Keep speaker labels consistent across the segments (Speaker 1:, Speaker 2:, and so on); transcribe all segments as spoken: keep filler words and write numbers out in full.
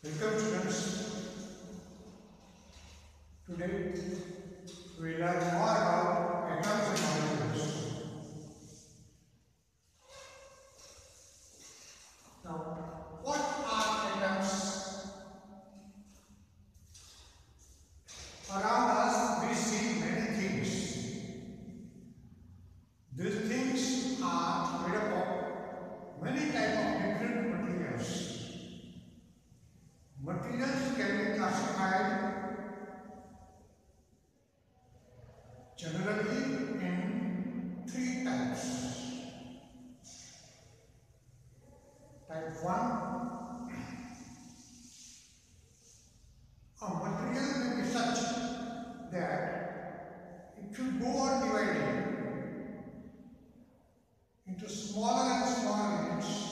Speaker 1: Welcome students. Today we learn more about atoms and molecules. Now, what are atoms? Around us we see many things. These things are made up of many types of different materials. Materials can be classified generally in three types. Type one, a material may be such that it should go on dividing into smaller and smaller units.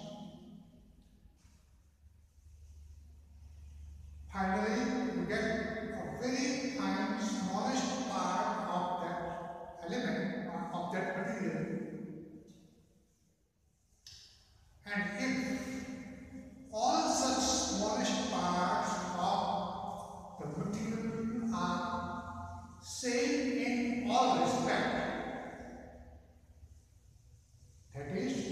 Speaker 1: Finally, you get a very fine, smallest part of that element or of that material. And if all such smallest parts of the material are same in all respect, that is,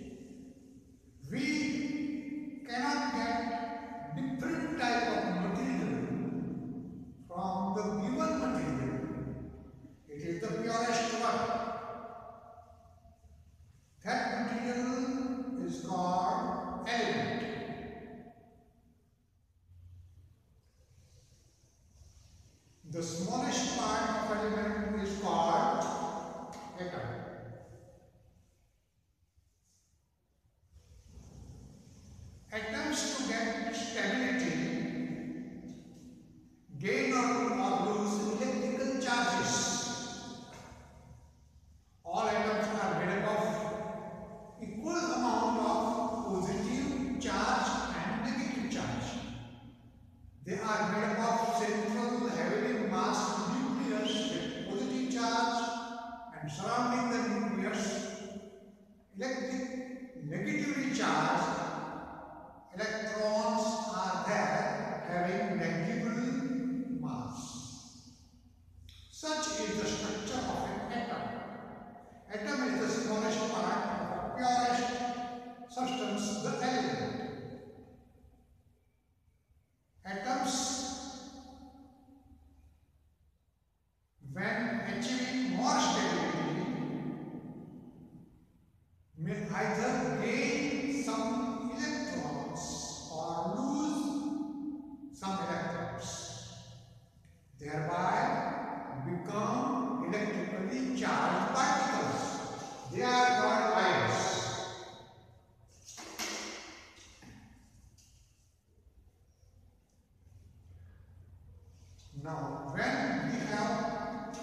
Speaker 1: we cannot get different type of material from the given material. It is the purest one. That material is called element. The smallest part of element is called atom. Atoms to get stability gain or, or lose electrical charges. All atoms are made up of equal amount of positive charge and negative charge. They are made up of central heavily massed nucleus with positive charge, and surrounding the nucleus electric negatively charged electrons are there having negligible mass. Such is the structure of an atom. Atom is the smallest part of the purest substance, the element. Atoms, when achieving more stability, may either gain some electrons or lose some electrons, thereby become electrically charged particles. They are called ions. Now, when we have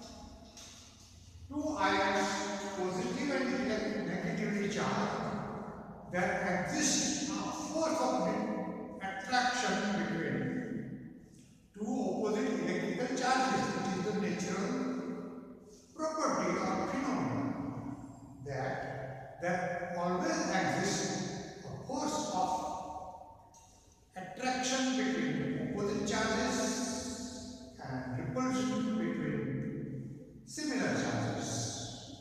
Speaker 1: two ions, positive and negatively charged, there exists a force of attraction between two opposite electrical charges. It is the natural property or phenomenon that there always exists a force of attraction between opposite charges and repulsion between similar charges.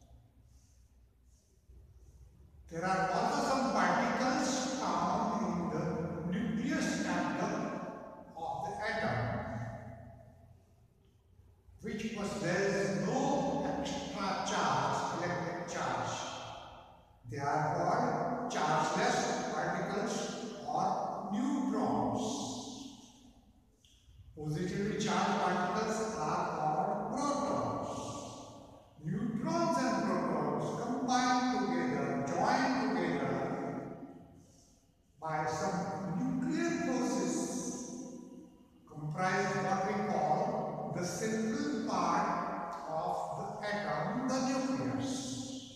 Speaker 1: There are also some particles found in the nucleus atom of the atom, which possess no extra charge, electric charge. They are called chargeless particles or neutrons. Positively charged particles are called protons. Neutrons and protons combine together, join together by some nuclear process comprise what we call the central part of the atom, the nucleus.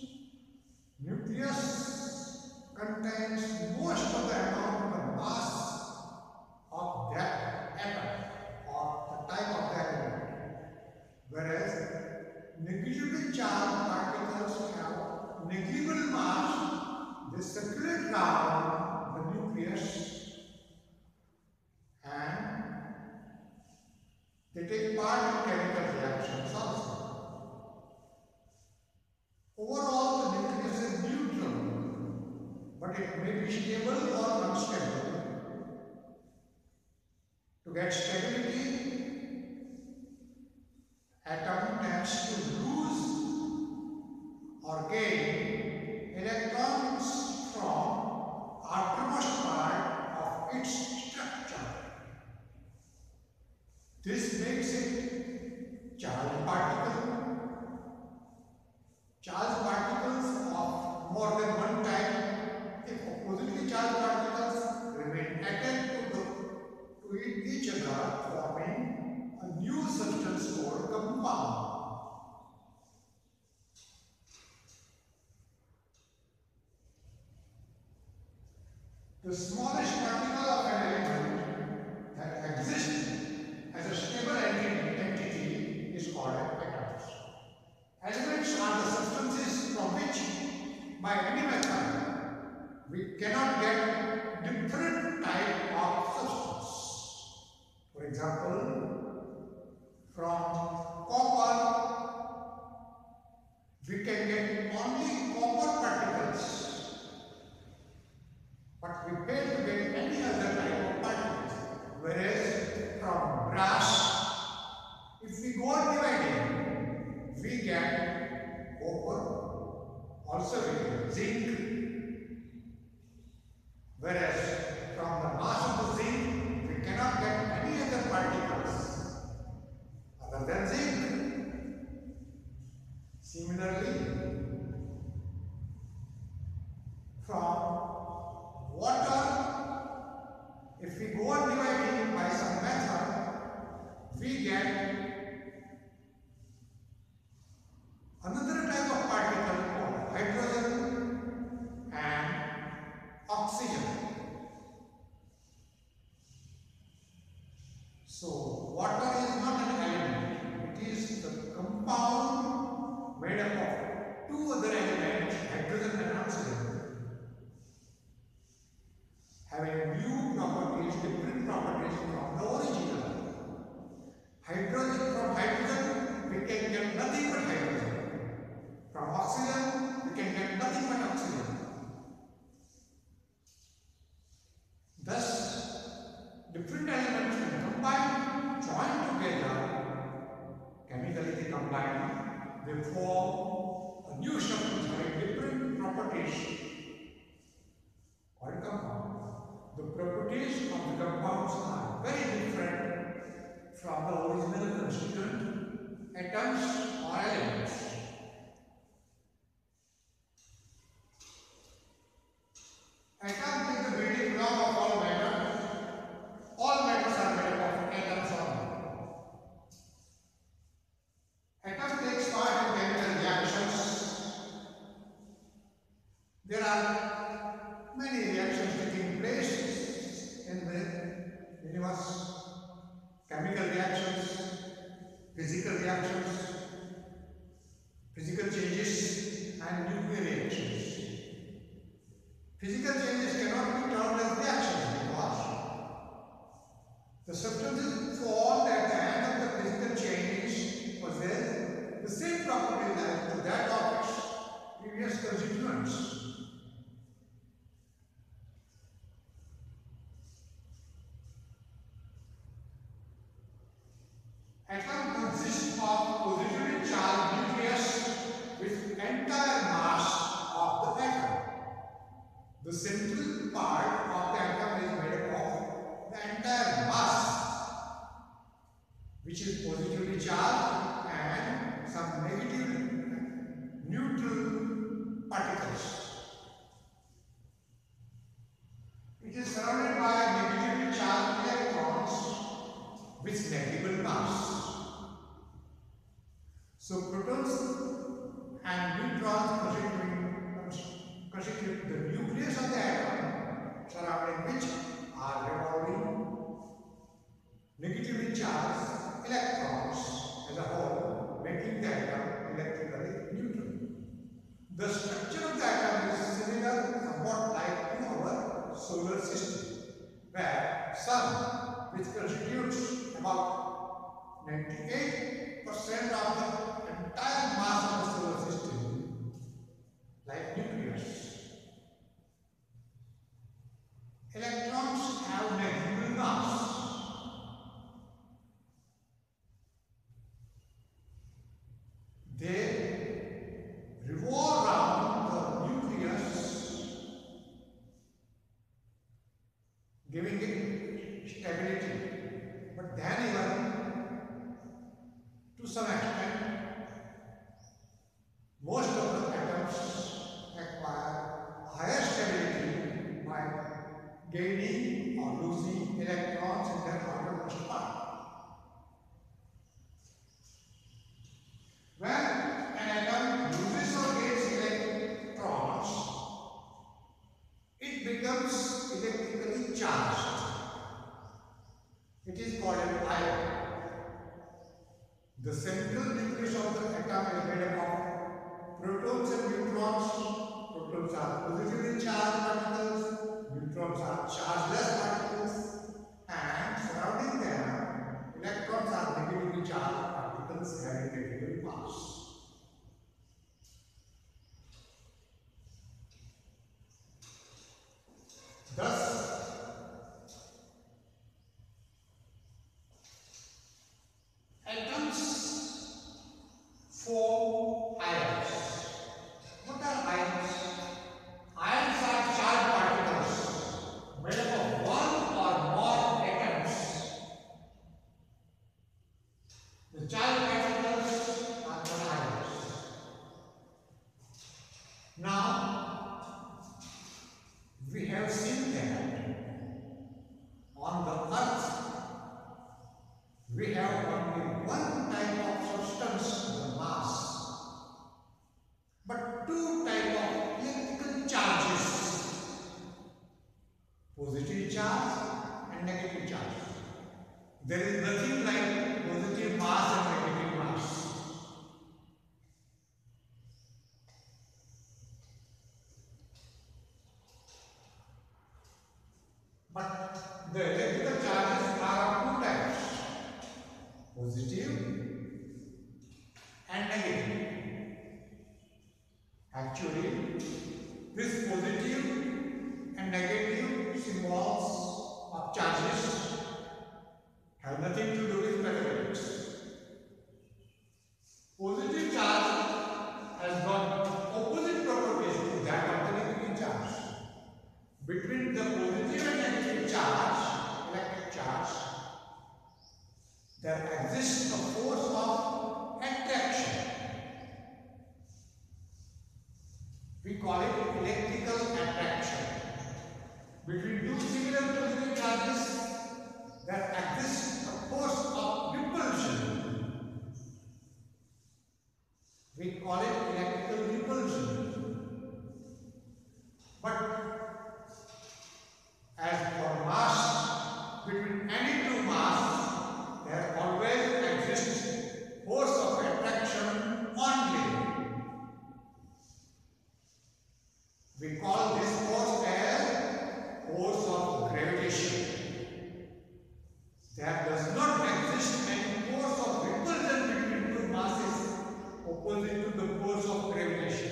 Speaker 1: Nucleus contains most of the amount of the mass of that atom or the type of that element, whereas negligibly charged particles have negligible mass. They circulate around the nucleus this is neutral, but it may be stable or unstable. To get stability, atom tends to lose or gain electrons from outermost part of its structure. This makes it charged particle. Charged particles of more than one type, if oppositely charged particles remain attached to, the, to each other, forming a new substance called compound. The smallest particle of an element that exists as a stable entity is called atoms. Elements are the substances from which, by any method, we cannot get different type of substance. For example, from copper, we can get only copper particles, but we fail to get any other type of particles. Whereas from brass, if we go on dividing, we get copper, also we get zinc. Whereas from the mass of the zinc, we cannot get any other particles other than zinc. Similarly, from water, if we go on dividing by some method, we get another type of particle called hydrogen and oxygen. So, water is not an element, it is the compound made up of two other elements, hydrogen and oxygen, having new properties, different properties from the original. Hydrogen, from hydrogen, we can get nothing but hydrogen. From oxygen, we can get nothing but oxygen. Thus, different elements when combined, joined together, chemically they combine, they form a new substance having different properties called compound. The properties of the compounds are very different from the original constituent atoms or elements. Atom is the building block of all matter. All matters are made up of atoms only. Atom takes part in chemical reactions. There are many reactions taking place in the universe. Chemical reactions, physical reactions, physical changes and nuclear reactions. Physical changes cannot be termed as reactions because the substances formed at the end of the physical change possess the same properties as to that of its previous constituents. Atom consists of positively charged nucleus with entire mass of the atom. The central part of the atom is made up of the entire mass, which is positively charged, and some negative neutral particles. It is surrounded by negatively charged electrons with negligible mass. So protons and neutrons constitute, constitute the nucleus of the atom, surrounding which are revolving negatively charged electrons as a whole, making the atom electrically neutral. The structure of the atom is similar, somewhat like to our solar system, where Sun, which constitutes about ninety-eight percent of the entire mass of the solar system, like nucleus. Electrons have negligible mass. They revolve around the nucleus, giving it stability. But then even to some extent, most of the atoms acquire higher stability by gaining or losing electrons in their outermost part. When an atom loses or gains electrons, it becomes electrically charged. It is called an ion. The central nucleus of the atom is made up of protons and neutrons. Protons are positively charged particles, neutrons are chargeless particles, and surrounding them, electrons are negatively charged particles having negative mass. Thus, atoms form ions. What are ions? Ions are charged particles made up of one or more atoms. The charged particles are called ions. Now, we have seen that on the earth we have only one type of substance, the mass, but two types of electrical charges, positive charge and negative charge. There is nothing like positive mass and negative mass. But the electrical charges are of two types, positive and negative. Actually, this positive and negative symbols of charges have nothing to do with mathematics. Positive charge has got opposite properties to that of the negative charge. Between the positive and negative charge, electric charge, there exists a force of attraction. We call it electrical attraction. Between two similar positive charges, there exists a force of repulsion. We call it electrical repulsion. But as for mass, between any two mass, there always exists force of attraction only. We call this force as force of gravitation. There does not exist any force of repulsion between two masses opposite to the force of gravitation.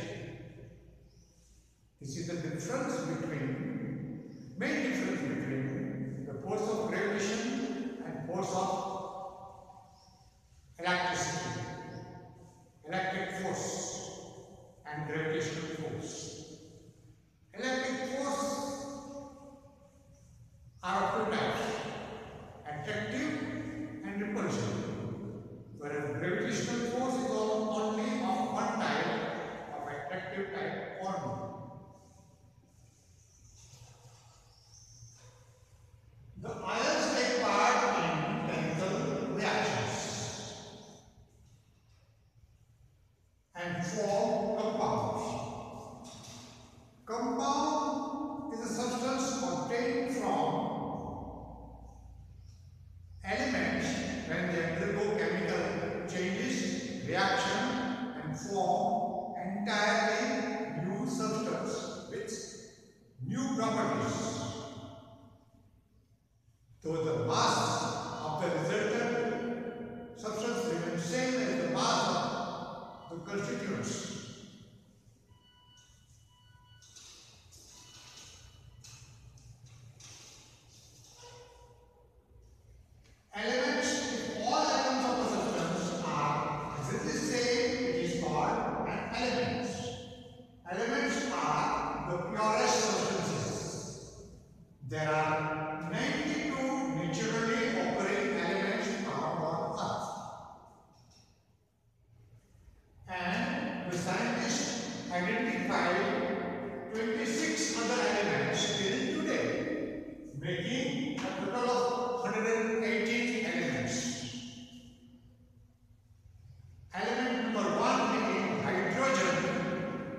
Speaker 1: This is the difference between, main difference between the force of gravitation and force of electricity, electric force and gravitational force. Electric force are of two types, attractive and repulsive, whereas gravitational force is only of one type, of attractive type only. The ions take part in chemical reactions and form compounds. Compound is a substance obtained from elements when they undergo chemical changes, reaction and form entirely new substance. the purest substances. There are ninety-two naturally occurring elements found on Earth. And the scientists identified twenty-six other elements till today, making a total of one hundred eighteen elements. Element number one being hydrogen.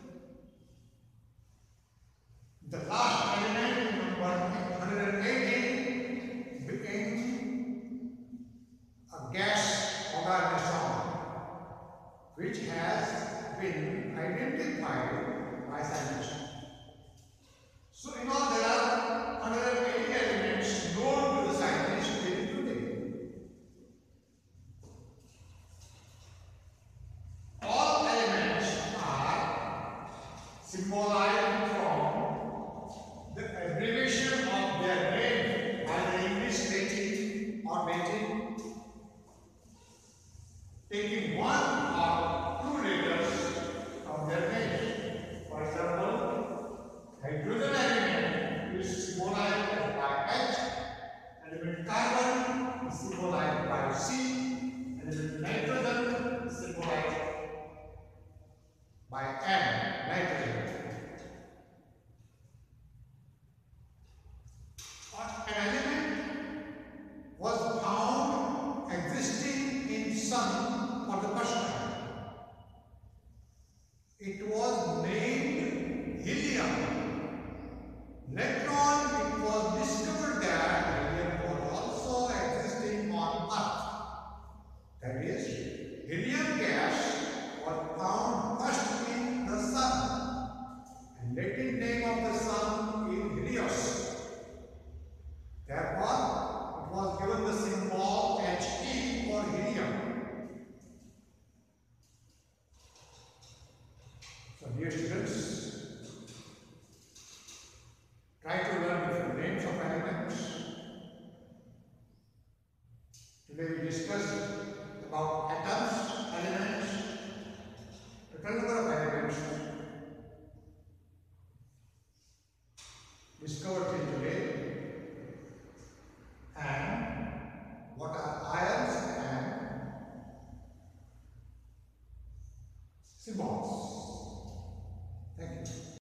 Speaker 1: The last element, number one hundred eighteen, became a gas organism, which has been identified by scientists. So, in all, there are one hundred eighty elements known to the scientists till today. All elements are symbolized from the abbreviation of their name, either English native or native, taking one or two letters from their name. For example, hydrogen element is symbolized by H, element carbon is symbolized by C, element nitrogen is symbolized by M, nitrogen. An element was found existing in sun for the first time. It was named helium. Later on, it was discovered that helium was also existing on Earth. That is, helium gas was found first in the sun, and Latin name of the sun is Helios. Therefore, it was given the symbol He for helium. So, dear students, try to learn different names of elements. Today we discussed about atoms, elements, total number of elements discovered